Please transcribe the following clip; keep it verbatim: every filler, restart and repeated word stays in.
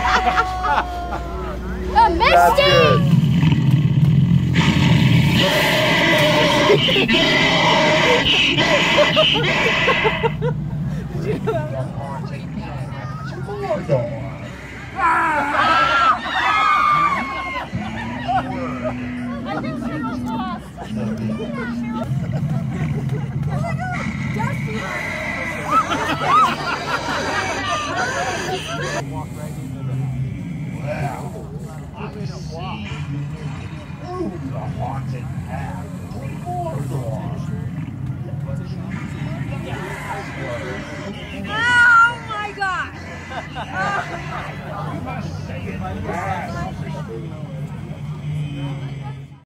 A mistake! I think she was lost. Walk right into the. Wow. I see. Through the haunted path to Mordor. Oh my God! You must say it fast.